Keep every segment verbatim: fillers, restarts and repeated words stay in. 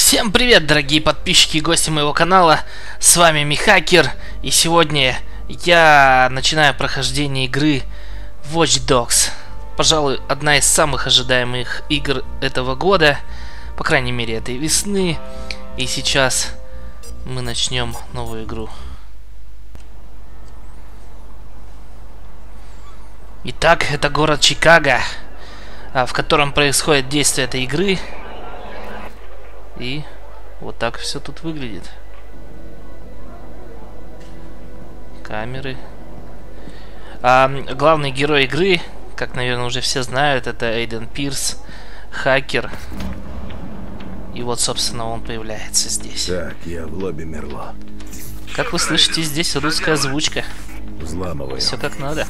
Всем привет, дорогие подписчики и гости моего канала. С вами Михакер. И сегодня я начинаю прохождение игры Watch Dogs. Пожалуй, одна из самых ожидаемых игр этого года. По крайней мере, этой весны. И сейчас мы начнем новую игру. Итак, это город Чикаго, в котором происходит действие этой игры. И вот так все тут выглядит. Камеры. А, главный герой игры, как, наверное, уже все знают, это Эйден Пирс, хакер. И вот, собственно, он появляется здесь. Так, я в лобби Мерло. Как вы слышите, здесь русская озвучка. Взламываю. Все как надо.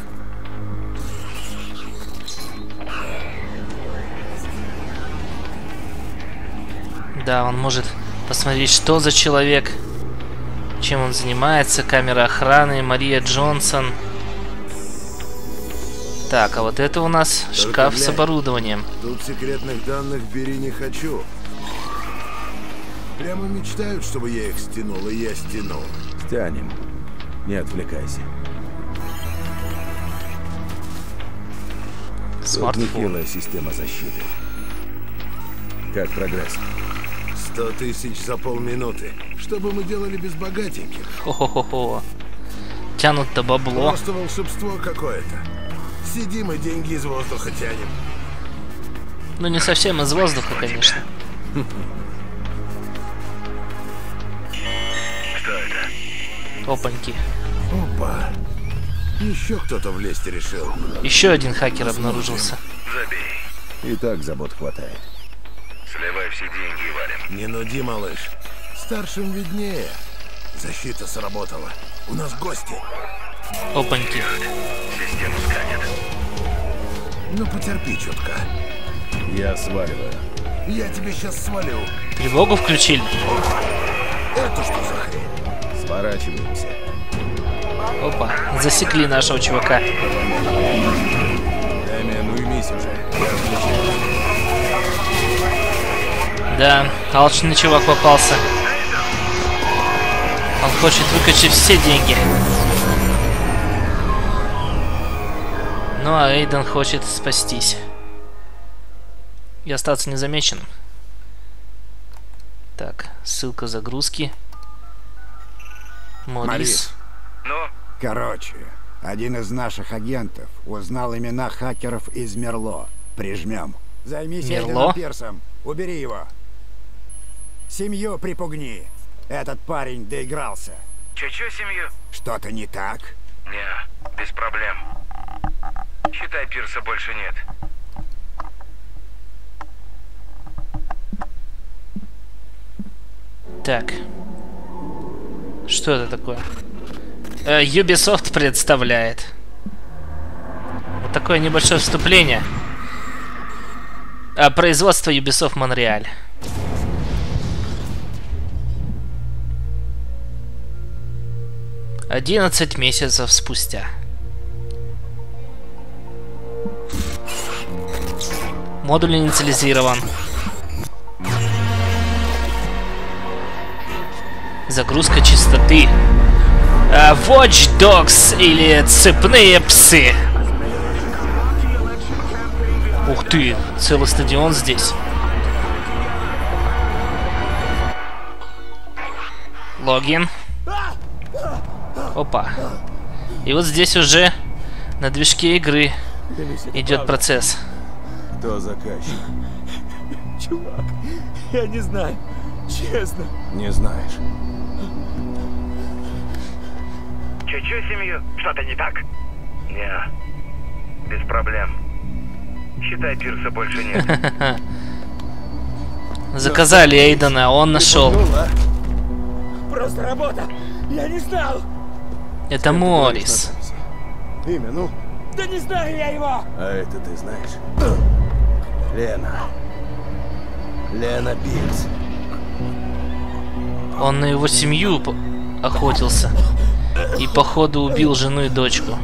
Да, он может посмотреть, что за человек, чем он занимается. Камера охраны, Мария Джонсон. Так, а вот это у нас Только шкаф глянь. с оборудованием. Тут секретных данных бери не хочу. Прямо мечтают, чтобы я их стянул, и я стянул. Стянем. Не отвлекайся. Смартфон. Нехилая система защиты. Как прогресс? Сто тысяч за полминуты. Что бы мы делали без богатеньких? Хо-хо-хо-хо. Тянут-то бабло. Просто волшебство какое-то. Сидим и деньги из воздуха тянем. Ну, не совсем из воздуха, конечно. Что это? Опаньки. Опа. Еще кто-то влезть решил. Еще один хакер обнаружился. Забей. И так забот хватает. Сливай все деньги, валим. Не нуди, малыш. Старшим виднее. Защита сработала. У нас гости. Опаньки. Систему сканет. Ну, потерпи чутка. Я сваливаю. Я тебе сейчас свалю. Тревогу включили. Это что за хрень? Сворачиваемся. Опа, засекли нашего чувака. Дэмиан, уймись уже. Я отключаюсь. Да, алчный чувак попался. Он хочет выкачать все деньги. Ну а Эйден хочет спастись и остаться незамеченным. Так, ссылка загрузки. Морис. Морис. Ну, Короче, один из наших агентов узнал имена хакеров из Мерло. Прижмем. Займись Мерло? Эйденом Пирсом. Убери его. Семью припугни. Этот парень доигрался. чё-чё семью? Что-то не так? Не, без проблем. Считай, Пирса больше нет. Так. Что это такое? Э, Ubisoft представляет. Вот такое небольшое вступление. А, производство Ubisoft Монреаль. одиннадцать месяцев спустя. Модуль инициализирован. Загрузка частоты. А, Watch Dogs или цепные псы. Ух ты, целый стадион здесь. Логин. Опа. И вот здесь уже на движке игры идет процесс. Кто заказчик? Чувак, я не знаю. Честно. Не знаешь. чё-чё семью? Что-то не так? Не, без проблем. Считай, Пирса больше нет. Заказали Эйдена, а он нашел. Просто работа. Я не знал. Это Морис. Имя, ну? Да не знаю я его. А это ты знаешь? Лена. Лена Пирс. Он на его семью охотился. И походу убил жену и дочку.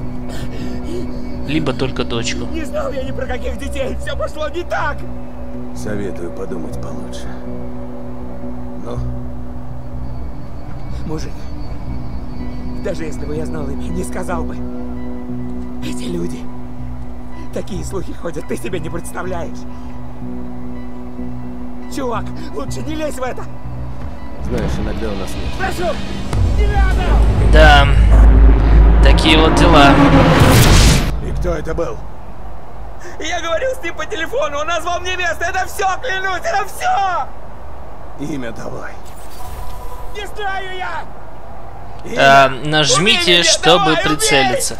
Либо только дочку. Не знал я ни про каких детей. Все пошло не так. Советую подумать получше. Ну? Мужик, даже если бы я знал имя, не сказал бы. Эти люди. Такие слухи ходят, ты себе не представляешь. Чувак, лучше не лезь в это. Знаешь, иногда у нас нет. Прошу, не надо! Да, такие вот дела. И кто это был? Я говорил с ним по телефону, он назвал мне место, это все, клянусь, это все! Имя давай. Не знаю я! А, нажмите, Убей меня, чтобы давай, убей! прицелиться.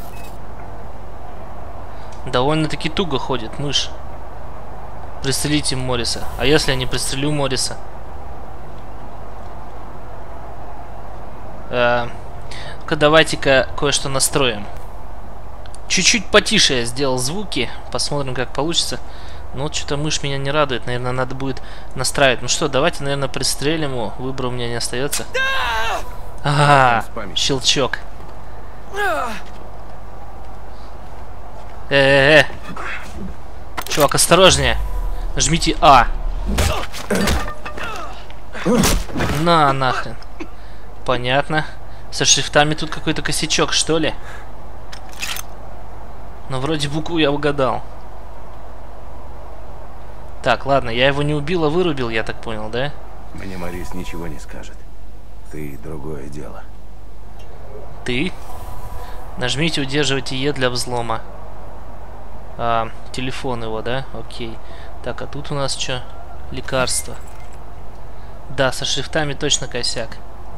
Довольно-таки туго ходит мышь. Пристрелите Морриса. А если я не пристрелю Морриса? А, ну-ка, давайте-ка кое-что настроим. Чуть-чуть потише я сделал звуки. Посмотрим, как получится. Но вот что-то мышь меня не радует. Наверное, надо будет настраивать. Ну что, давайте, наверное, пристрелим его. Выбора у меня не остается. Ага, щелчок. Э-э-э. Чувак, осторожнее. Нажмите А. На, нахрен. Понятно. Со шрифтами тут какой-то косячок, что ли? Но вроде букву я угадал. Так, ладно, я его не убил, а вырубил, я так понял, да? Мне Моррис ничего не скажет. Ты другое дело. Ты? Нажмите удерживайте Е для взлома. А, телефон его, да? Окей. Так, а тут у нас что? Лекарство. Да, со шрифтами точно косяк.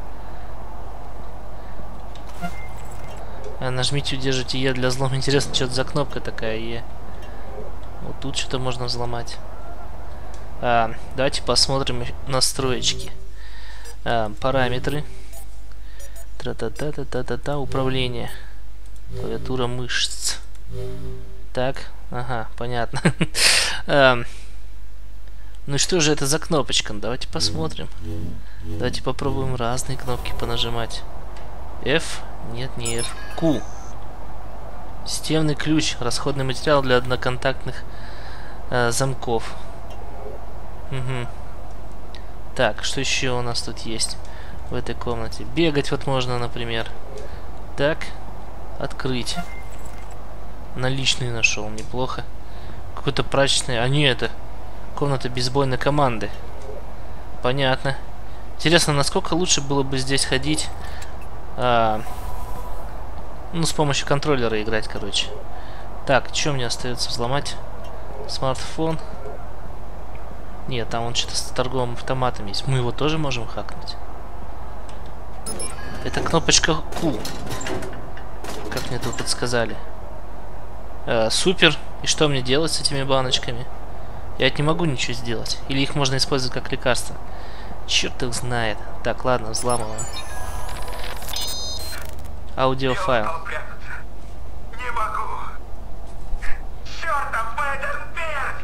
А, нажмите удерживайте Е для взлома. Интересно, что это за кнопка такая Е? Вот тут что-то можно взломать. А, давайте посмотрим настроечки. А, параметры. Тра-та-та-та-та-та-та. Управление. Клавиатура мышц. Так, ага, понятно. а, ну и что же это за кнопочка? Давайте посмотрим. Давайте попробуем разные кнопки понажимать. F? Нет, не F. Q. Системный ключ. Расходный материал для одноконтактных э, замков. Угу. Так, что еще у нас тут есть в этой комнате? Бегать вот можно, например. Так, открыть. Наличные нашел, неплохо. Какой-то прачечный. А не это. Комната бейсбольной команды. Понятно. Интересно, насколько лучше было бы здесь ходить. А, ну, с помощью контроллера играть, короче. Так, что мне остается взломать? Смартфон. Нет, там он что-то с торговым автоматом есть. Мы его тоже можем хакнуть. Это кнопочка Q. Как мне тут подсказали. Э, супер. И что мне делать с этими баночками? Я не могу ничего сделать. Или их можно использовать как лекарство. Черт их знает. Так, ладно, взламываем. Аудиофайл. Не могу. Чертов Бэденберг!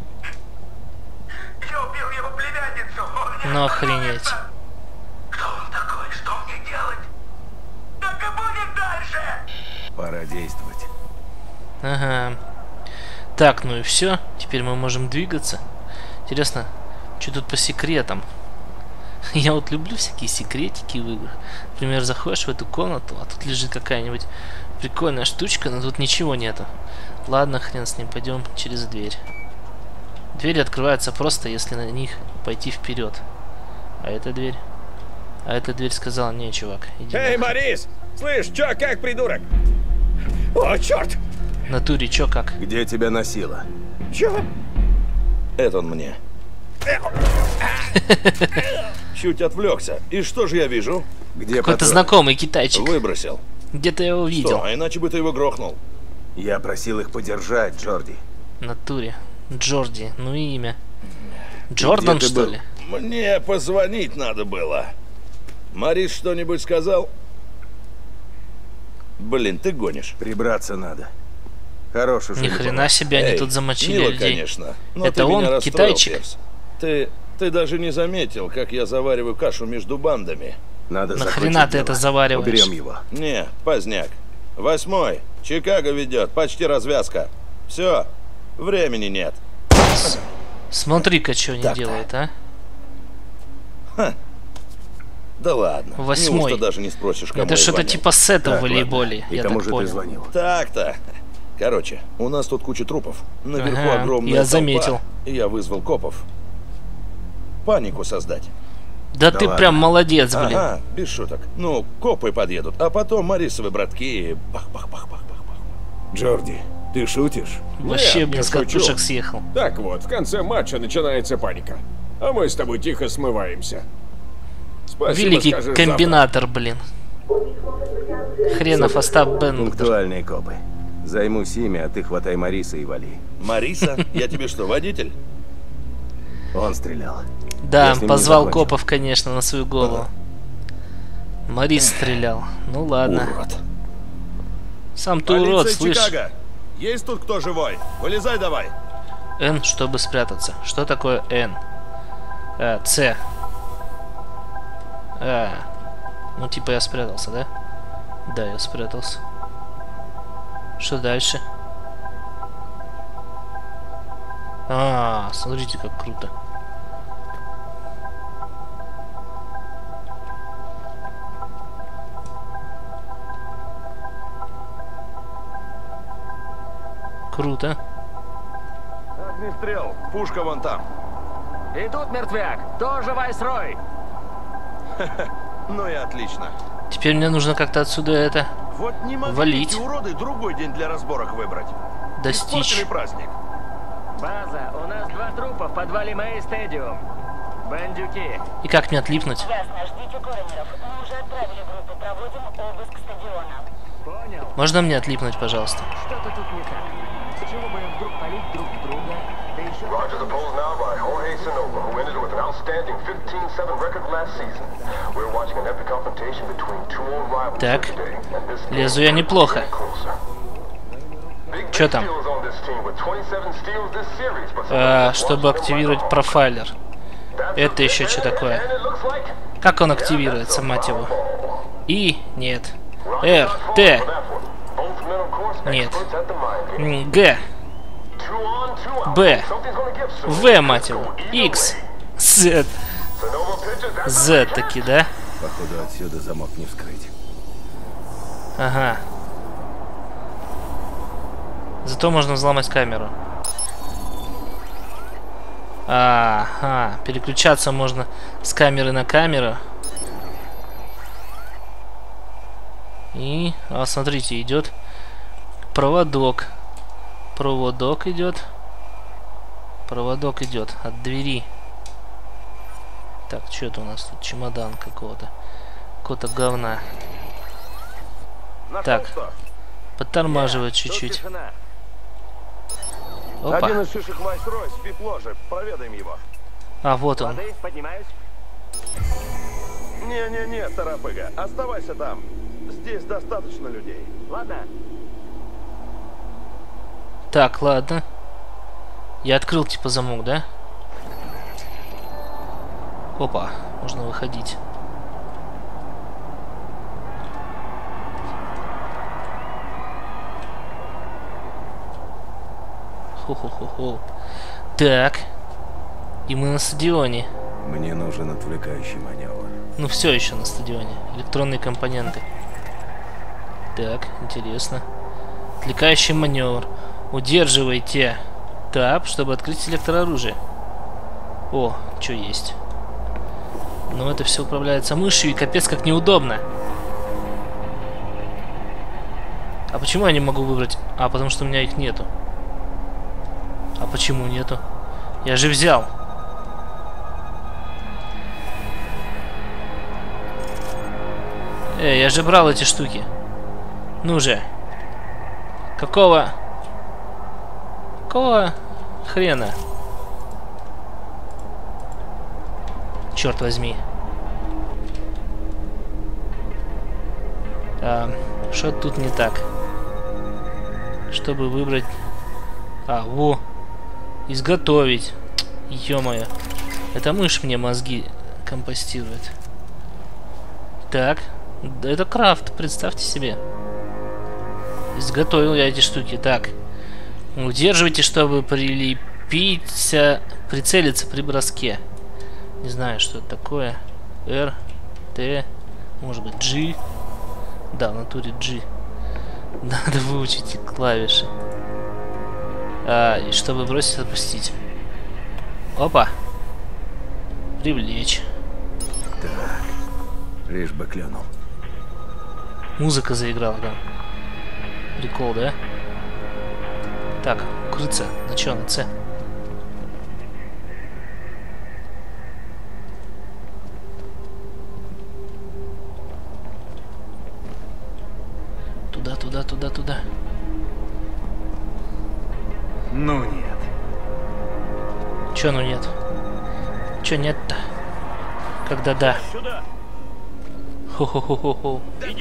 Я убил его племянницу. Он не Ну охренеть. Кто он такой? Что мне делать? Так и будет дальше! Пора действовать. Ага. Так, ну и все. Теперь мы можем двигаться. Интересно, что тут по секретам? Я вот люблю всякие секретики в играх. Например, заходишь в эту комнату, а тут лежит какая-нибудь прикольная штучка, но тут ничего нету. Ладно, хрен с ним, пойдем через дверь. Двери открываются просто, если на них пойти вперед. А эта дверь? А эта дверь сказала: не, чувак, иди. Эй, нахуй. Моррис! Слышь, чё, как, придурок? О, черт! В натуре чё как? Где тебя носило? Чё? Это он мне. Чуть отвлекся. И что же я вижу? Где Какой-то патрон? знакомый китайчик. Выбросил. Где-то я его видел. Что, а иначе бы ты его грохнул. Я просил их подержать, Джорди. В натуре. Джорди, ну и имя. Джордан, Где ты что был? ли? Мне позвонить надо было. Моррис что-нибудь сказал? Блин, ты гонишь. Прибраться надо. Хорош уже. Ни хрена себе, они Эй, тут замочили мило, людей. конечно. Но Это ты меня он, расстроил, китайчик? Перс. Ты, ты даже не заметил, как я завариваю кашу между бандами. Надо Нахрена закончить ты это дело. завариваешь? Уберем его. Не, поздняк. Восьмой. Чикаго ведет. Почти развязка. Все. Времени нет. Смотри-ка, что они Так-то. делают, а? Да ладно. Восьмой. Неужто даже не спросишь, кому Это я что-то звонил? типа сета в Так, волейболе, ладно. И я кому так же ты понял. звонил? Так-то. Короче, у нас тут куча трупов. Наверху Ага, огромная я толпа, заметил. И я вызвал копов. Панику создать. Да, Да ты ладно. прям молодец, блин. Ага, без шуток. Ну, копы подъедут, а потом Марисовы братки и бах-бах-бах-бах-бах-бах. Джорди, ты шутишь? Вообще, Нет, блин, не с шучу. катушек съехал. Так вот, в конце матча начинается паника. А мы с тобой тихо смываемся. Спасибо, Великий скажешь комбинатор, блин. Хренов Остап Бендер. Пунктуальные копы. Займусь ими, а ты хватай Мариса и вали. Мариса, я тебе что, водитель? Он стрелял. Да, Я с ним не позвал закончил. копов, конечно, на свою голову. Морис стрелял. Ну ладно. Урод. Сам ты урод, слышь. Чикаго! Есть тут кто живой? Вылезай давай! Н, чтобы спрятаться. Что такое Н? А, С. А. Ну, типа я спрятался, да? Да, я спрятался. Что дальше? А, смотрите, как круто. Круто. Огнестрел, пушка вон там. И тут мертвяк, тоже Вайсрой. Ну и отлично. Теперь мне нужно как-то отсюда это Вот не могли Валить. эти уроды другой день для разборок выбрать. достичь. Испортили праздник. База, у нас два трупа в подвале Мэй Стадиум. Бандюки. И как мне отлипнуть? Ясно, ждите коронеров. Мы уже отправили группу, проводим обыск стадиона. Понял. Можно мне отлипнуть, пожалуйста? Что-то тут не так. Почему бы им вдруг палить друг друга? Да еще... Roger the polls now by Jorge Sonova, who ended with an outstanding fifteen seven record last season. We're watching an epic confrontation between two old rivals Так. today, and this Лезу я неплохо. Big Чё там? steals on this team with twenty-seven steals this series, but А, чтобы активировать профайлер. Это еще что такое? Как он активируется, мать его? И? Нет. Р, Т. Нет. М, Г. Б. В, мать его. Х. З. З таки, да? Походу, отсюда замок не вскрыть. Ага. Зато можно взломать камеру. Ага. Переключаться можно с камеры на камеру. И, а, смотрите, идет проводок. Проводок идет. Проводок идет от двери. Так, что это у нас тут? Чемодан какого-то. Какого-то говна. Нашел Так. что? Подтормаживать Тут чуть-чуть. тишина. Опа. Один из шишек Вайсрой спит в ложе. Проведаем его. А, вот он. Лады, поднимаюсь. Не-не-не, старопыга, оставайся там. Здесь достаточно людей. Ладно. Так, ладно. Я открыл типа замок, да? Опа, можно выходить. Хо-хо-хо-хо. Так. И мы на стадионе. Мне нужен отвлекающий маневр. Ну все еще на стадионе. Электронные компоненты. Так, интересно. Отвлекающий маневр. Удерживайте тап, чтобы открыть электрооружие. О, что есть. Но это все управляется мышью, и капец как неудобно. А почему я не могу выбрать? А, потому что у меня их нету. А почему нету? Я же взял. Эй, я же брал эти штуки. Ну же. Какого? Какого хрена? Черт возьми. А, что тут не так? Чтобы выбрать... А, во. Изготовить. Ё-моё. Это мышь мне мозги компостирует. Так. Это крафт, представьте себе. Изготовил я эти штуки. Так. Удерживайте, чтобы прилепиться, Прицелиться при броске. Не знаю, что это такое. R, T, может быть G. Да, в натуре G. Надо выучить эти клавиши. А, и чтобы бросить, отпустить. Опа. Привлечь. Так, лишь бы клюнул. Музыка заиграла, да. Прикол, да? Так, укрыться. На чё, на С? Туда, туда, туда, туда. Ну нет. Чё ну нет? Чё нет-то? Когда да? Хо-хо-хо-хо-хо.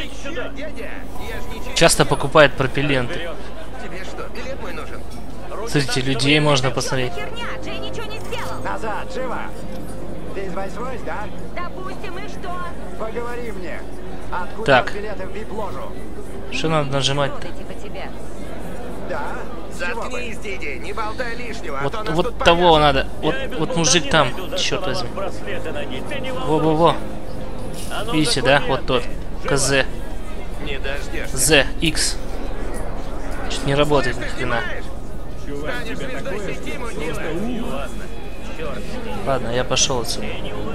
Часто покупает пропелленты. Тебе что, билет мой нужен? Смотрите, людей можно посмотреть. Назад, живо! Ты из Вайс-Ройс, да? Допустим, и что? Поговори мне. Откуда Так. билеты в вип-ложу? Что надо нажимать-то? Типа тебя. Да? Заткнись, Диди, не болтай лишнего, а Вот, то нас вот тут того повяжут. надо. Вот, вот мужик там. Черт возьми. Во-во-во. Видите, да? Вот тот. КЗ. Не дождешься. З, X. Что-то не работает ни хрена. Станешь звездой сети, мудила. Ладно, я пошел отсюда.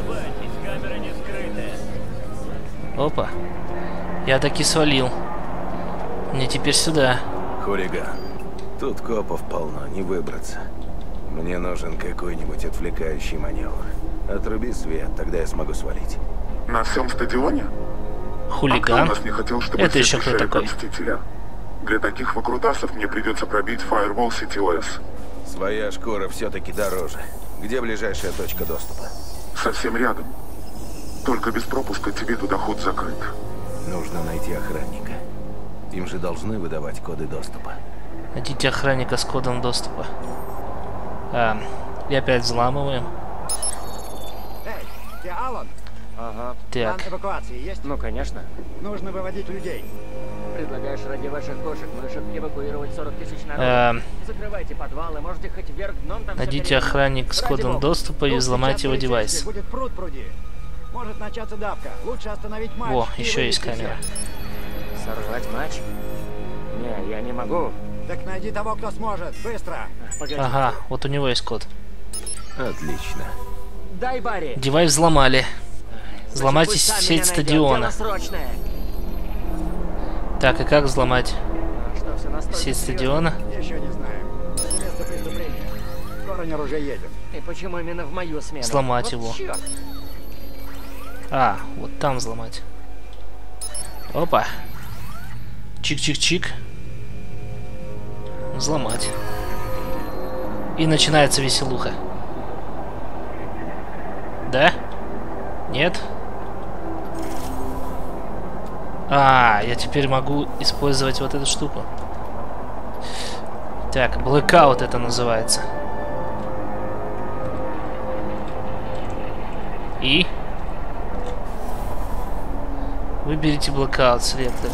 Опа. Я таки свалил. Мне теперь сюда. Хулиган. Тут копов полно, не выбраться. Мне нужен какой-нибудь отвлекающий маневр. Отруби свет, тогда я смогу свалить. На всем стадионе? Хулиган? А кто у нас не хотел, чтобы Это все еще кто кричали такой? как Мстителя? Для таких выкрутасов мне придется пробить Firewall City о эс. Своя шкура все-таки дороже. Где ближайшая точка доступа? Совсем рядом. Только без пропуска тебе туда ход закрыт. Нужно найти охранника. Им же должны выдавать коды доступа. Найдите охранника с кодом доступа. А, и опять взламываем. Эй, ты Алан? Ага. Так. План эвакуации есть? Ну, конечно. Нужно выводить людей. Предлагаешь ради ваших кошек-мышек эвакуировать сорок тысяч народу? Эм. Закрывайте подвалы, можете хоть вверх дном там... Найдите всё перед- охранник с Ради кодом бога. доступа и Тут взломайте сейчас его полицейский, девайс. Будет пруд пруди. Может начаться давка. Лучше остановить матч. Во, и еще есть вывести камера. всех. Сорвать матч? Не, я не могу. Так найди того, кто сможет. Быстро. Погоди. Ага, вот у него есть код. Отлично. Дай, Барри! Девайс взломали. Значит, Взломайте пусть сам сеть меня найдет. стадиона. Дело срочное. Так, и как взломать А что, всё настолько сеть серьезно? стадиона? Еще не знаем. Место преступления. Коронер уже едет. И почему именно в мою смену? Взломать Вот его. чёрт. А, вот там взломать. Опа. Чик-чик-чик. Взломать. И начинается веселуха. Да? Нет? А, я теперь могу использовать вот эту штуку. Так, Blackout это называется. И? Выберите Blackout в селекторе.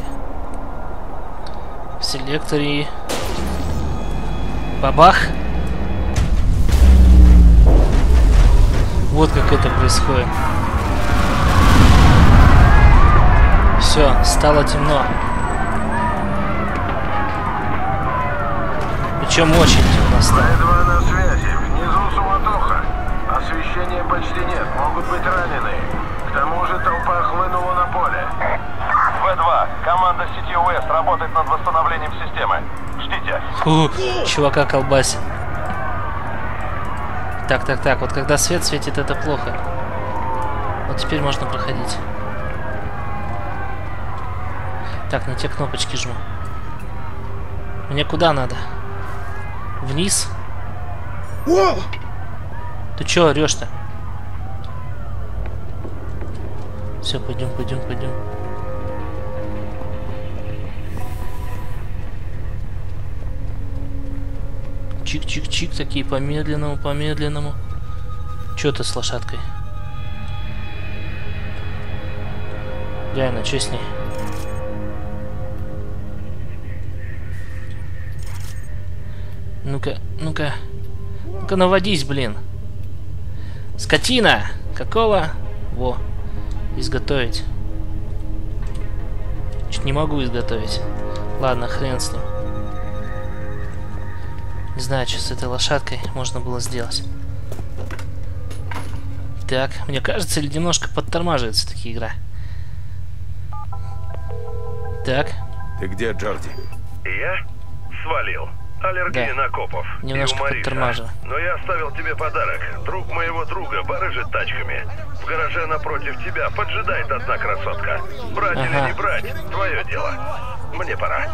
В селекторе... Бабах! Вот как это происходит. Все, стало темно. Причем очень темно стало. два на связи. Внизу суматоха. Освещения почти нет. Могут быть раненые. К тому же толпа хлынула на поле. вэ два. Команда сети Уэст работает над восстановлением системы. Ждите. Фу, чувака колбасит. Так, так, так. Вот когда свет светит, это плохо. Вот теперь можно проходить. Так, не те кнопочки жму. Мне куда надо? Вниз? Ты чё орёшь-то? Все, пойдем, пойдем, пойдем. Чик-чик-чик, такие по-медленному, по-медленному. Чё ты с лошадкой? Реально, что с ней? Ну-ка, ну-ка. Ну-ка, наводись, блин. Скотина! Какого? Во. Изготовить. Чуть не могу изготовить. Ладно, хрен с ним. Не знаю, что с этой лошадкой можно было сделать. Так, мне кажется, или немножко подтормаживается таки игра. Так. Ты где, Джорди? Я? Свалил. Аллергия Да. на копов. Немножко подтормаживаю. Но я оставил тебе подарок. Друг моего друга барыжит тачками. В гараже напротив тебя поджидает одна красотка. Брать Ага. или не брать, твое дело. Мне пора.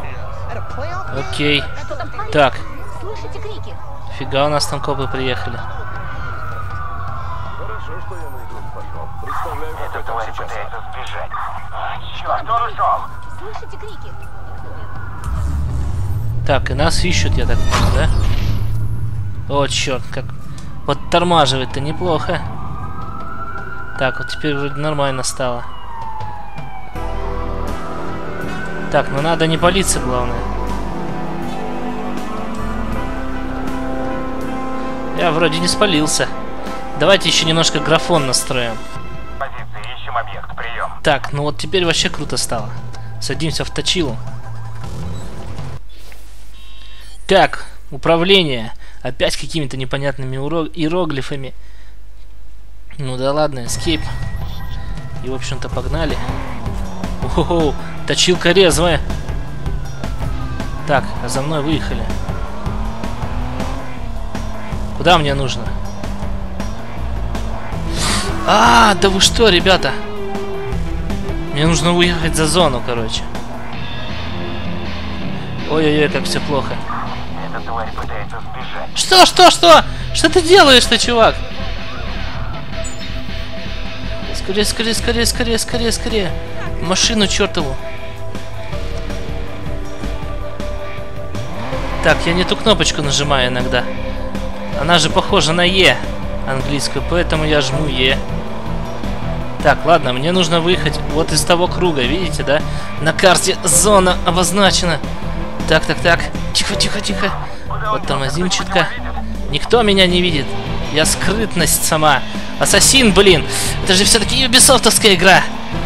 Окей. Так. Слышите крики? Фига у нас там копы приехали. Хорошо, что я на игру не пошел. Представляю, как Эта это тварь сейчас. пытается сбежать. А, черт, он ушел. Слышите крики? Так, и нас ищут, я так понял, да? О, черт, как подтормаживает-то неплохо. Так, вот теперь вроде нормально стало. Так, ну надо не палиться, главное. Я вроде не спалился. Давайте еще немножко графон настроим. Позиции, ищем объект, прием. Так, ну вот теперь вообще круто стало. Садимся в точилу. Так, управление. Опять какими-то непонятными иероглифами. Ну да ладно, escape. И в общем-то погнали. Ого, точилка резвая. Так, а за мной выехали. Куда мне нужно? А, да вы что, ребята? Мне нужно уехать за зону, короче. Ой-ой-ой, как все плохо. Эта тварь пытается сбежать. Что, что, что? Что ты делаешь-то, чувак? Скорее, скорее, скорее, скорее, скорее, скорее. Машину чертову. Так, я не ту кнопочку нажимаю иногда. Она же похожа на Е английскую, поэтому я жму Е. Так, ладно, мне нужно выехать вот из того круга, видите, да? На карте зона обозначена. Так, так, так. Тихо, тихо, тихо. Вот тормозим чутка. Никто меня не видит. Я скрытность сама. Ассасин, блин. Это же все-таки юбисофтовская игра.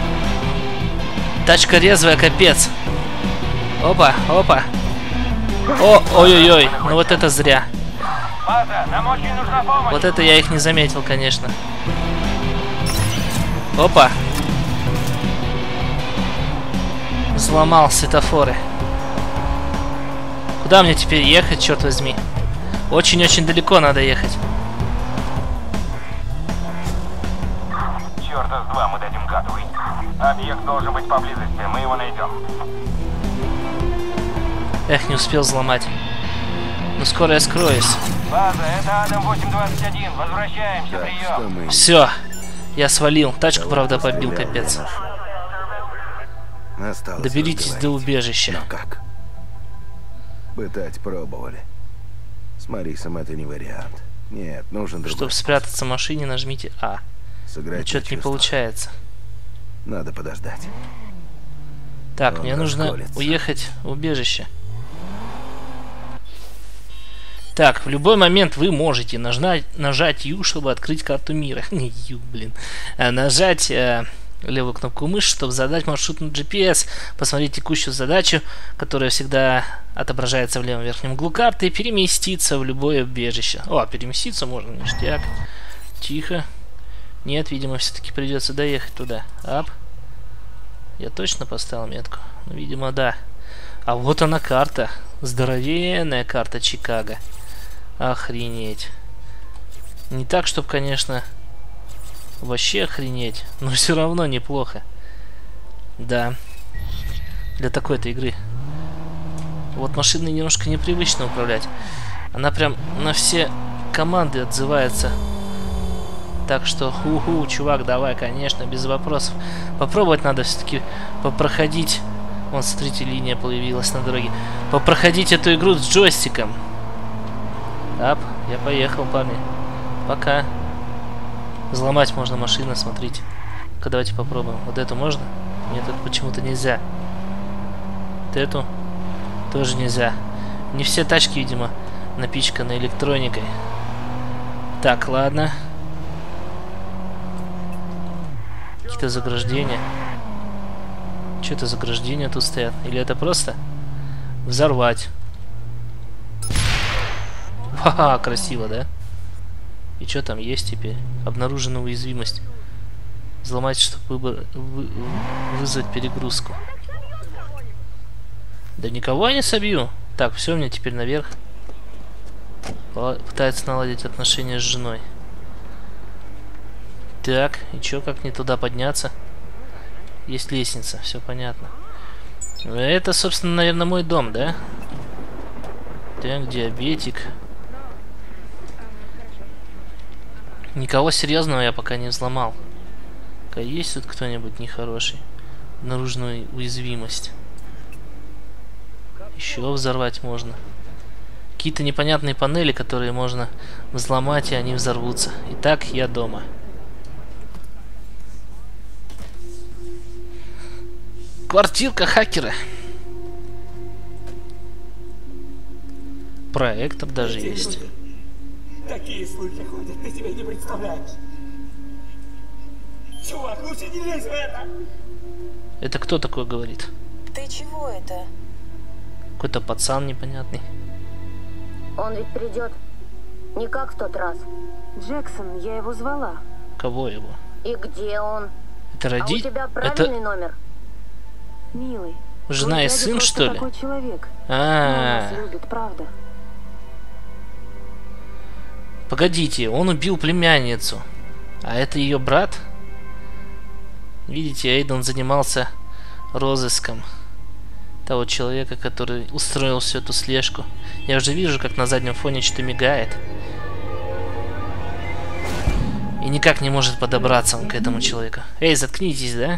Тачка резвая, капец. Опа, опа. О, ой-ой-ой. Ну вот это зря. База, нам очень нужна помощь. Вот это я их не заметил, конечно. Опа. Взломал светофоры. Куда мне теперь ехать, черт возьми? Очень-очень далеко надо ехать. Черта с два мы дадим гаду. Объект должен быть поблизости, мы его найдем. Эх, не успел взломать. Ну скоро я скроюсь. База, это Адам восемь двадцать один. Возвращаемся, Так, прием. что мы... Все. Я свалил. Тачку, правда, побил, капец. Осталось Доберитесь до разговорить. убежища. Но как? Пытать пробовали. С Марисом это не вариант. Нет, нужен другой. Чтобы спрятаться в машине, нажмите А. Сыграть Но что-то не чувство. получается. Надо подождать. Так, Он мне нужно расколется. уехать в убежище. Так, в любой момент вы можете нажать, нажать Ю, чтобы открыть карту мира. Не Ю, блин. А нажать э, левую кнопку мыши, чтобы задать маршрут на джи пи эс. Посмотреть текущую задачу, которая всегда отображается в левом верхнем углу карты. И переместиться в любое убежище. О, переместиться можно, ништяк. Тихо. Нет, видимо, все-таки придется доехать туда. Ап. Я точно поставил метку? Ну, видимо, да. А вот она карта. Здоровенная карта Чикаго. Охренеть. Не так, чтобы, конечно, вообще охренеть, но все равно неплохо. Да. Для такой-то игры. Вот машиной немножко непривычно управлять. Она прям на все команды отзывается. Так что, ху-ху, чувак, давай, конечно, без вопросов. Попробовать надо все-таки попроходить. Вон, смотрите, линия появилась на дороге. Попроходить эту игру с джойстиком. Ап, я поехал, парни. Пока. Взломать можно машину, смотрите. Ну-ка, давайте попробуем. Вот эту можно? Нет, это почему-то нельзя. Вот эту тоже нельзя. Не все тачки, видимо, напичканы электроникой. Так, ладно. какие-то заграждения. Что это заграждения тут стоят? Или это просто взорвать? Ха-ха, красиво, да? И что там есть теперь? Обнаружена уязвимость. Взломать, чтобы вы... Вы... вызвать перегрузку. Да никого я не собью. Так, все, мне теперь наверх. Пытается наладить отношения с женой. Так, и чё, как мне туда подняться? Есть лестница, все понятно. Это, собственно, наверное, мой дом, да? Так, диабетик. Никого серьезного я пока не взломал. Есть тут кто-нибудь нехороший? Наружную уязвимость. Еще взорвать можно. Какие-то непонятные панели, которые можно взломать, и они взорвутся. Итак, я дома. Квартирка хакера. Проектор даже Эти есть. люди. Такие слухи ходят, ты себе не представляешь. Чувак, лучше не лезь в это. Это кто такой говорит? Ты чего это? Какой-то пацан непонятный. Он ведь придет. Не как в тот раз. Джексон, я его звала. Кого его? И где он? Это роди... А у тебя правильный Это... номер? Милый. Жена и сын, что ли? Такой человек. А, Он нас любит, правда. Погодите, он убил племянницу. А это ее брат? Видите, Эйден занимался розыском того человека, который устроил всю эту слежку. Я уже вижу, как на заднем фоне что-то мигает. И никак не может подобраться он к этому человеку. Эй, заткнитесь, да?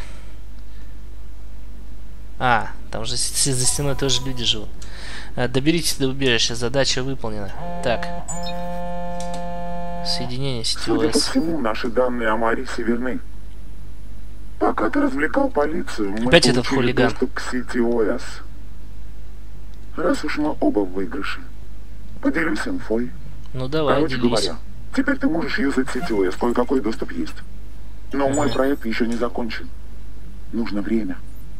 А, там же за стеной тоже люди живут. Доберитесь до убежища, задача выполнена. Так. Соединение сети Судя по ОС. всему, наши данные о Марисе верны. Пока ты развлекал полицию, мы Опять этот получили хулиган. доступ к сети ОС. Раз уж мы оба в выигрыше, поделюсь инфой. Ну давай, Короче делись. говоря, теперь ты можешь юзать сеть ОС, кое-какой доступ есть. Но мой проект еще не закончен. Нужно время.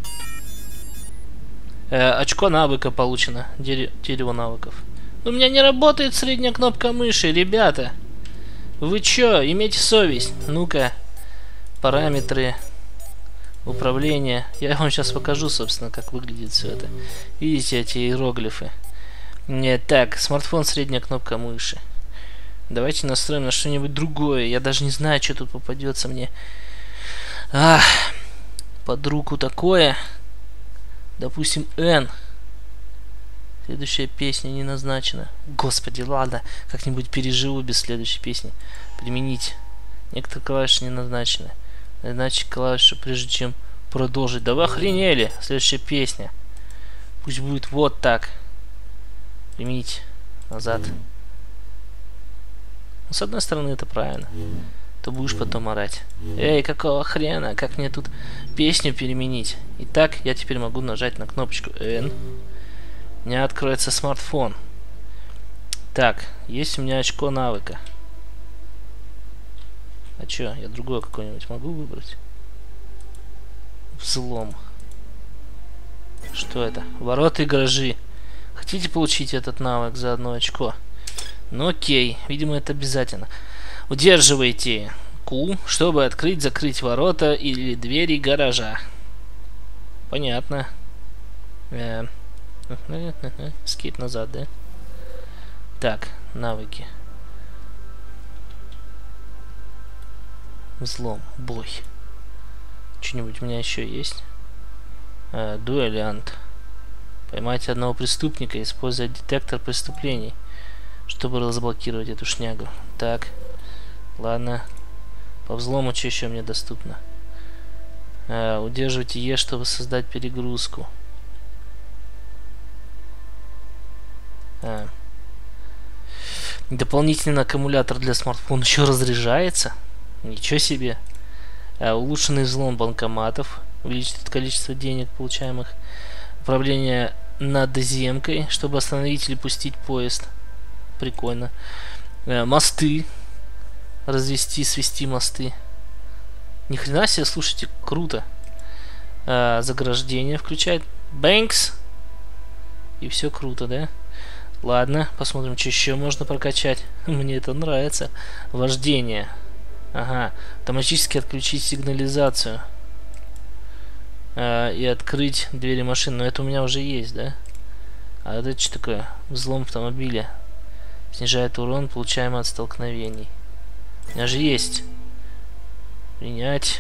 Э, очко навыка получено. Дере- дерево навыков. У меня не работает средняя кнопка мыши, ребята. Вы чё? Имейте совесть. Ну-ка. Параметры управления. Я вам сейчас покажу, собственно, как выглядит все это. Видите эти иероглифы? Нет, так, смартфон, средняя кнопка мыши. Давайте настроим на что-нибудь другое. Я даже не знаю, что тут попадется мне. Ах, под руку такое. Допустим, N. Следующая песня не назначена. Господи, ладно. Как-нибудь переживу без следующей песни. Применить. Некоторые клавиши не назначены. Иначе клавишу, прежде чем продолжить. Да вы охренели. Следующая песня. Пусть будет вот так. Применить. Назад. Ну, с одной стороны, это правильно. То будешь потом орать. Эй, какого хрена? Как мне тут песню переменить? Итак, я теперь могу нажать на кнопочку N. У меня откроется смартфон. Так, есть у меня очко навыка. А чё, я другое какое-нибудь могу выбрать? Взлом. Что это? Ворота и гаражи. Хотите получить этот навык за одно очко? Ну окей, видимо это обязательно. Удерживайте Q, чтобы открыть, закрыть ворота или двери гаража. Понятно. Э Скейп назад, да? Так, навыки. Взлом, бой. Что-нибудь у меня еще есть? Э, дуэлянт. Поймать одного преступника, используя детектор преступлений, чтобы разблокировать эту шнягу. Так, ладно. По взлому что еще мне доступно? Э, удерживайте Е, чтобы создать перегрузку. А. Дополнительный аккумулятор для смартфона еще разряжается. Ничего себе. А, улучшенный взлом банкоматов. Увеличит количество денег, получаемых. Управление над земкой, чтобы остановить или пустить поезд. Прикольно. А, мосты. Развести, свести мосты. Ни хрена себе, слушайте, круто. А, заграждение включает. Бэнкс. И все круто, да? Ладно, посмотрим, что еще можно прокачать. Мне это нравится. Вождение. Ага. Автоматически отключить сигнализацию. А, и открыть двери машины. Но это у меня уже есть, да? А это что такое? Взлом автомобиля. Снижает урон, получаемый от столкновений. У меня же есть. Принять.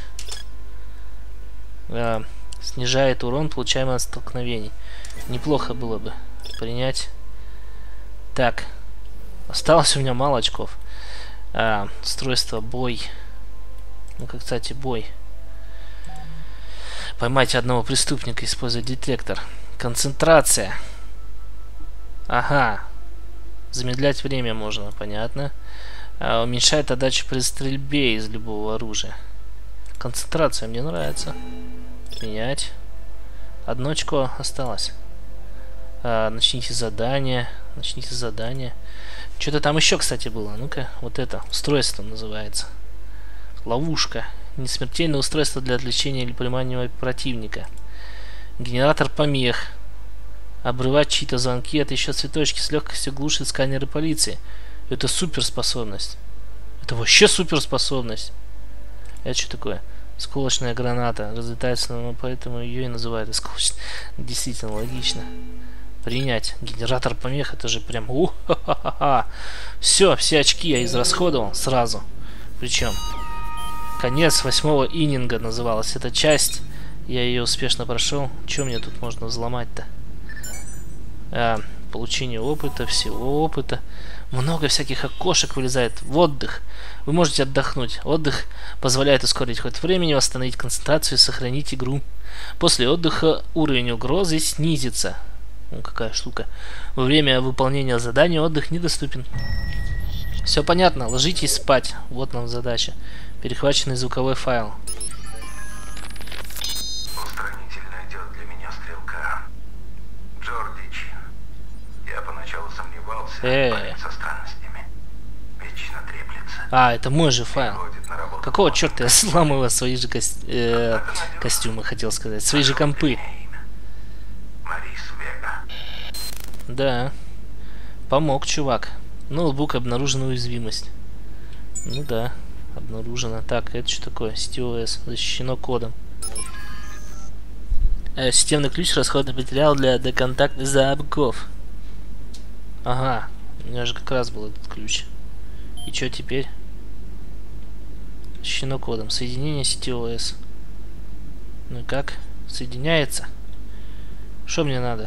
А, снижает урон, получаемый от столкновений. Неплохо было бы принять. Так. Осталось у меня мало очков. А, устройство бой. Ну-ка, кстати, бой. Поймайте одного преступника, используя детектор. Концентрация. Ага. Замедлять время можно, понятно. А, уменьшает отдачу при стрельбе из любого оружия. Концентрация мне нравится. Менять. Одно очко осталось. А, начните задание. Начните задание. Что-то там еще, кстати, было. Ну-ка, вот это. Устройство называется. Ловушка. Несмертельное устройство для отвлечения или поймания противника. Генератор помех. Обрывать чьи-то звонки. Это еще цветочки с легкостью глушит сканеры полиции. Это суперспособность. Это вообще суперспособность. Это что такое? Осколочная граната. Разлетается, но поэтому ее и называют осколочной. Действительно логично. Принять. Генератор помех. Это же прям... У-ха-ха-ха. Все, все очки я израсходовал сразу. Причем... Конец восьмого иннинга называлась эта часть. Я ее успешно прошел. Что мне тут можно взломать-то? А, получение опыта, всего опыта. Много всяких окошек вылезает. В отдых. Вы можете отдохнуть. Отдых позволяет ускорить ход времени, восстановить концентрацию и сохранить игру. После отдыха уровень угрозы снизится. Ну, какая штука. Во время выполнения задания отдых недоступен. Все понятно. Ложитесь спать. Вот нам задача. Перехваченный звуковой файл. Устранительное дело для меня стрелка. Джорди Чин. Я поначалу сомневался, парень со странностями. Вечно треплется. А, это мой же файл. Какого черта я сломала свои же ко... э, костюмы, хотел сказать. Свои же компы. Да. Помог, чувак. Ноутбук, обнаружена уязвимость. Ну да. Обнаружено. Так, это что такое? си ти о эс. Защищено кодом. Э, системный ключ, расходный материал для деконтактных замков. Ага. У меня же как раз был этот ключ. И что теперь? Защищено кодом. Соединение си ти о эс. Ну и как? Соединяется? Что мне надо?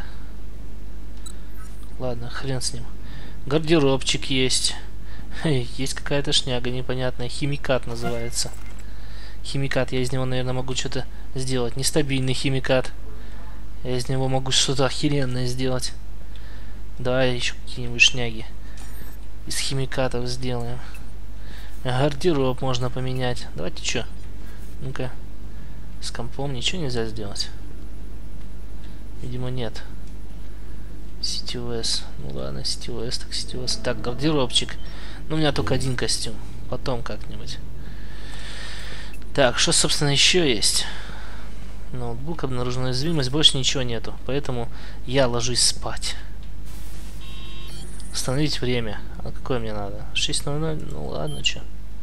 Ладно, хрен с ним. Гардеробчик есть. Есть какая-то шняга непонятная. Химикат называется. Химикат. Я из него, наверное, могу что-то сделать. Нестабильный химикат. Я из него могу что-то охеренное сделать. Давай еще какие-нибудь шняги из химикатов сделаем. Гардероб можно поменять. Давайте что? Ну-ка. С компом ничего нельзя сделать. Видимо, нет. си ти о эс. Ну ладно, си ти о эс, так си ти о эс. Так, гардеробчик. Ну, у меня только один костюм. Потом как-нибудь. Так, что, собственно, еще есть? Ноутбук, обнаружена уязвимость. Больше ничего нету. Поэтому я ложусь спать. Установить время. А какое мне надо? шесть ноль ноль? Ну ладно, что.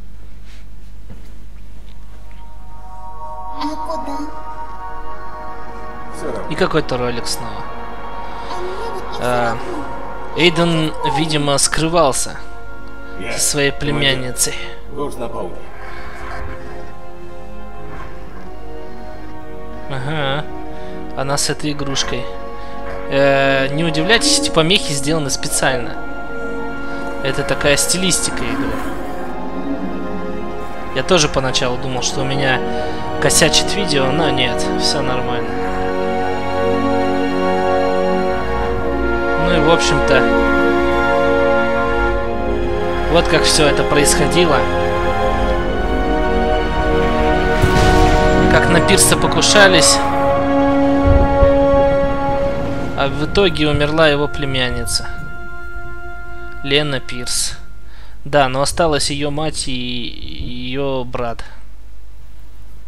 И какой-то ролик снова. А, Эйден, видимо, скрывался со своей племянницей. Ага. Она с этой игрушкой. Э, не удивляйтесь, эти помехи сделаны специально. Это такая стилистика игры. Я тоже поначалу думал, что у меня косячит видео, но нет, все нормально. Ну и в общем-то, вот как все это происходило. Как на Пирса покушались, а в итоге умерла его племянница. Лена Пирс. Да, но осталась ее мать и ее брат.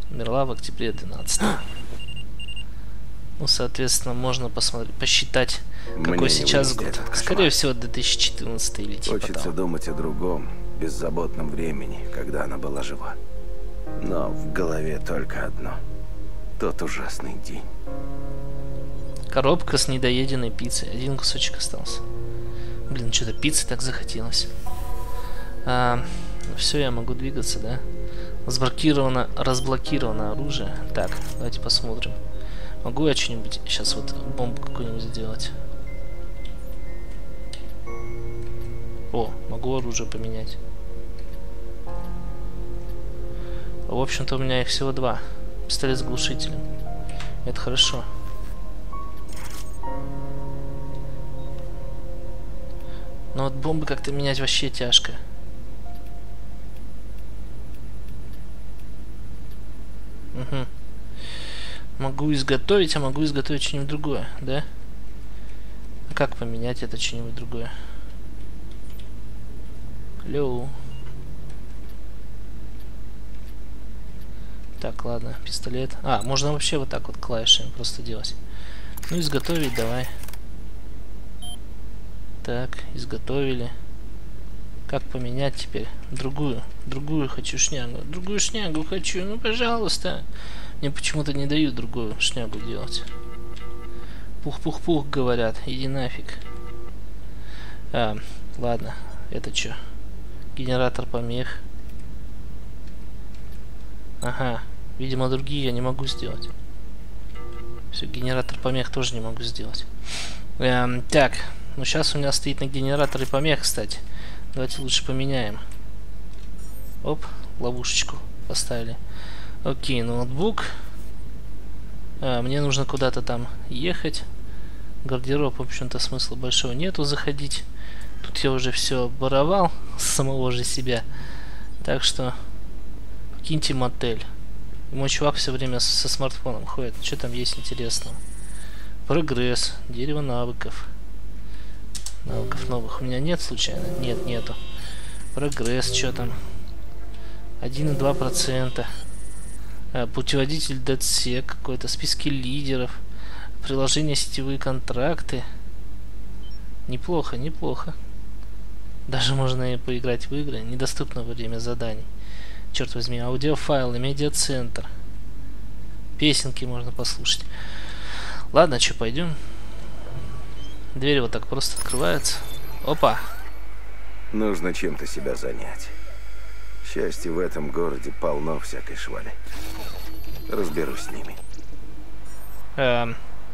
Умерла в октябре двенадцатого. Ну, соответственно, можно посмотреть, посчитать, какой Мне сейчас не год. этот Скорее всего, две тысячи четырнадцатый или типа Хочется того. думать о другом, беззаботном времени, когда она была жива. Но в голове только одно. Тот ужасный день. Коробка с недоеденной пиццей. Один кусочек остался. Блин, что-то пиццы так захотелось. А, ну все, я могу двигаться, да? Разблокировано, разблокировано оружие. Так, давайте посмотрим. Могу я что-нибудь сейчас вот бомбу какую-нибудь сделать? О, могу оружие поменять. В общем-то, у меня их всего два. Пистолет с глушителем. Это хорошо. Но вот бомбы как-то менять вообще тяжко. Угу. Могу изготовить, а могу изготовить что-нибудь другое, да? Как поменять это что-нибудь другое? Алло. Так, ладно, пистолет. А, можно вообще вот так вот клавишами просто делать. Ну, изготовить давай. Так, изготовили. Как поменять теперь? Другую. Другую хочу шнягу. Другую шнягу хочу. Ну, пожалуйста. Мне почему-то не дают другую шнягу делать. Пух-пух-пух, говорят. Иди нафиг. А, ладно. Это что? Генератор помех. Ага. Видимо, другие я не могу сделать. Все, генератор помех тоже не могу сделать. Эм, так. Ну, сейчас у меня стоит на генераторе помех, кстати. Давайте лучше поменяем. Оп, ловушечку поставили. Окей, ноутбук. А, мне нужно куда-то там ехать. Гардероб, в общем-то, смысла большого нету заходить. Тут я уже все оборовал с самого же себя. Так что покиньте мотель. И мой чувак все время со смартфоном ходит. Что там есть интересного? Прогресс. Дерево навыков. Навыков новых у меня нет случайно? Нет, нету. Прогресс, что там? один и два процента. А, путеводитель DedSec какой-то. Списки лидеров. Приложение сетевые контракты. Неплохо, неплохо. Даже можно и поиграть в игры. Недоступно во время заданий. Черт возьми, аудиофайлы, медиацентр. Песенки можно послушать. Ладно, что, пойдем? Дверь вот так просто открывается. Опа. Нужно чем-то себя занять. Счастье в этом городе полно всякой швали. Разберусь с ними. Эм.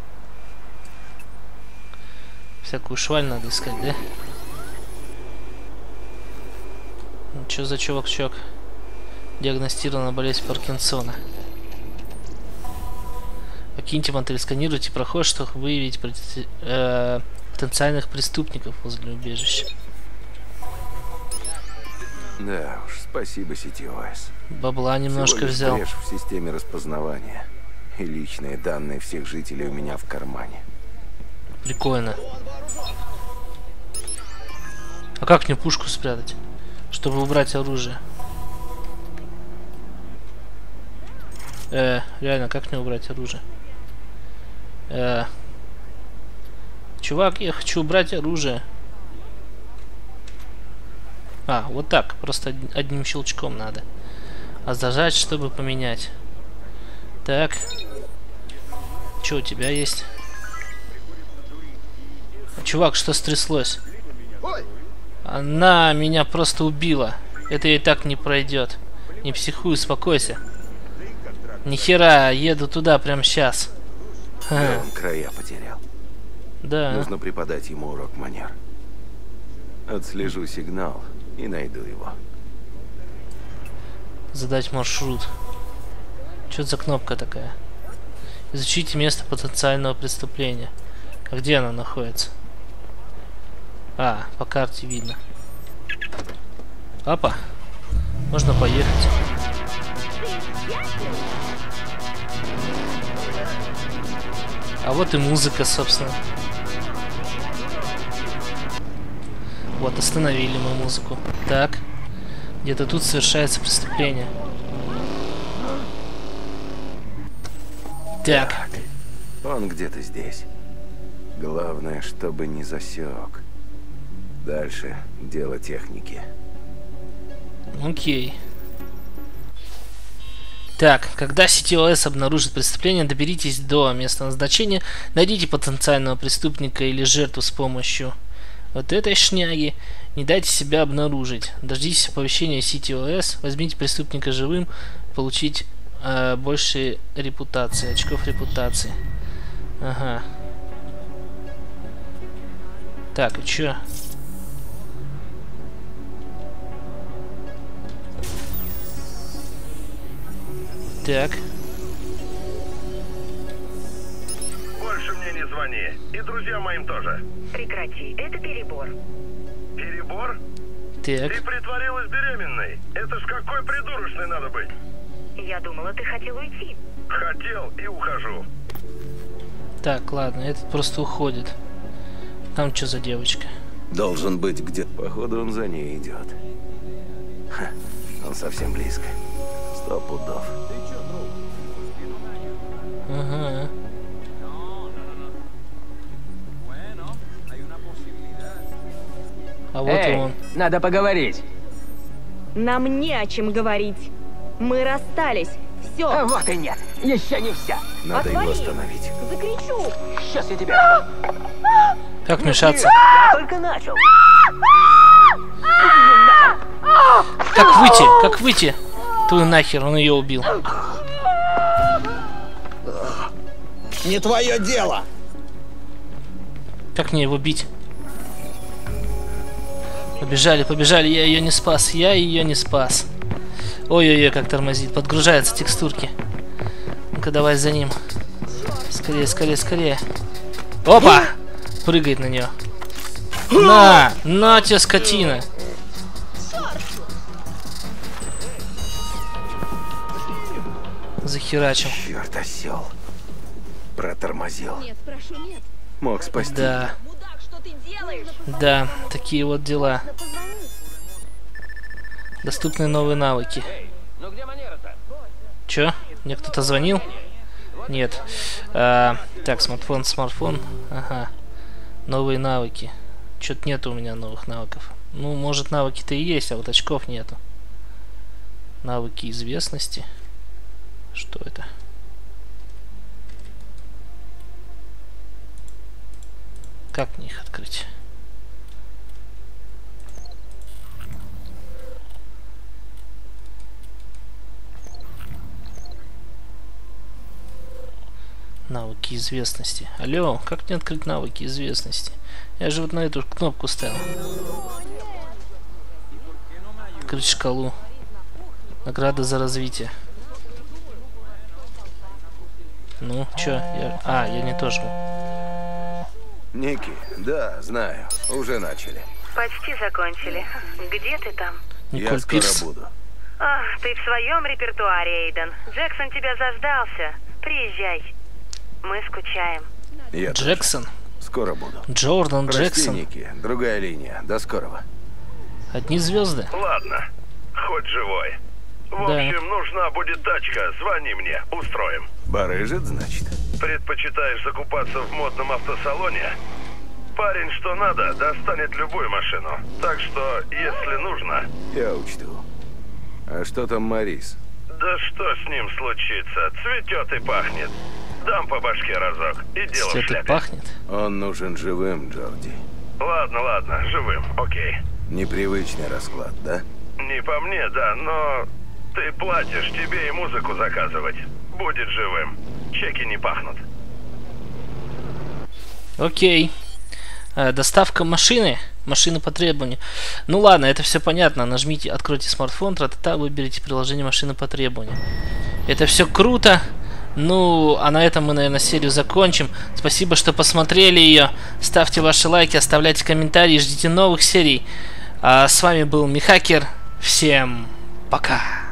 Всякую шваль надо искать, да? Ну, что за чувак-чувак? Диагностирована болезнь Паркинсона. Покиньте мотель, сканируйте проход, чтобы выявить э, потенциальных преступников возле убежища. Да уж, спасибо сети о эс. Бабла немножко взял. Брешь в системе распознавания. И личные данные всех жителей у меня в кармане. Прикольно. А как мне пушку спрятать, чтобы убрать оружие? Э, реально, как мне убрать оружие? Э, чувак, я хочу убрать оружие. А, вот так, просто одним щелчком надо. А зажать, чтобы поменять. Так. Что у тебя есть? Чувак, что стряслось? Она меня просто убила. Это и так не пройдет. Не психуй, успокойся. Нихера, еду туда прямо сейчас. Да, он края потерял. Да. Нужно преподать ему урок манер. Отслежу сигнал и найду его. Задать маршрут. Что это за кнопка такая? Изучите место потенциального преступления. А где она находится? А, по карте видно. Опа. Можно поехать. А вот и музыка, собственно. Вот, остановили мы музыку. Так. Где-то тут совершается преступление. Так. Он где-то здесь. Главное, чтобы не засек. Дальше дело техники. Окей. Так, когда си ти о эс обнаружит преступление, доберитесь до места назначения, найдите потенциального преступника или жертву с помощью вот этой шняги, не дайте себя обнаружить. Дождитесь оповещения си ти о эс, возьмите преступника живым, получить э, больше репутации, очков репутации. Ага. Так, и чё? Так. Больше мне не звони. И друзьям моим тоже. Прекрати, это перебор. Перебор? Так. Ты притворилась беременной. Это ж какой придурочной надо быть. Я думала, ты хотел уйти. Хотел и ухожу. Так, ладно, этот просто уходит. Там что за девочка? Должен быть где-то. Походу, он за ней идет. Ха, он совсем близко. Сто пудов. Ага. А вот Эй, и он. Надо поговорить. Нам не о чем говорить. Мы расстались. Все. А вот и нет. Еще не все. Надо Отвали. его остановить. Закричу. Сейчас я тебя... Как вмешаться? Я только начал. Как выйти? Как выйти? Твою нахер, он ее убил. Не твое дело. Как мне его бить? Побежали, побежали, я ее не спас, я ее не спас. Ой-ой-ой, как тормозит, подгружаются текстурки. Ну-ка, давай за ним. Скорее, скорее, скорее. Опа! Прыгает на нее. На! На тебе, скотина! Захерачил. Черт, осел. Протормозил. Нет, прошу, нет. Мог спасти. Да. Мудак, что ты делаешь? Да, такие вот дела. Доступны новые навыки. Ну где манера-то? Чё? Мне кто-то звонил? Нет. А, так, смартфон, смартфон. Ага. Новые навыки. Чё-то нету у меня новых навыков. Ну, может, навыки-то и есть, а вот очков нету. Навыки известности. Что это? Как мне их открыть? Навыки известности. Алло, как мне открыть навыки известности? Я же вот на эту кнопку ставил. Открыть шкалу. Награда за развитие. Ну, чё? Я... А, я не то жму. Ники, да, знаю. Уже начали. Почти закончили. Где ты там? Николь Я скоро Пирс. буду. Ах, ты в своем репертуаре, Эйден. Джексон тебя заждался. Приезжай. Мы скучаем. Я Джексон. тоже. Скоро буду. Джордан Прости, Джексон. Ники. Другая линия. До скорого. Одни звезды. Ладно. Хоть живой. В Да. общем, нужна будет тачка. Звони мне. Устроим. Барыжит, значит? Предпочитаешь закупаться в модном автосалоне? Парень, что надо, достанет любую машину. Так что, если нужно... Я учту. А что там Марис? Да что с ним случится? Цветет и пахнет. Дам по башке разок. И дело в Цвет и шляпе. пахнет. Он нужен живым, Джорди. Ладно, ладно, живым, окей. Непривычный расклад, да? Не по мне, да, но... Ты платишь, тебе и музыку заказывать. Будет живым. Чеки не пахнут. Окей. Э, доставка машины. Машины по требованию. Ну ладно, это все понятно. Нажмите, откройте смартфон, тра-та-та, выберите приложение машины по требованию. Это все круто. Ну, а на этом мы, наверное, серию закончим. Спасибо, что посмотрели ее. Ставьте ваши лайки, оставляйте комментарии, ждите новых серий. А с вами был Михакер. Всем пока.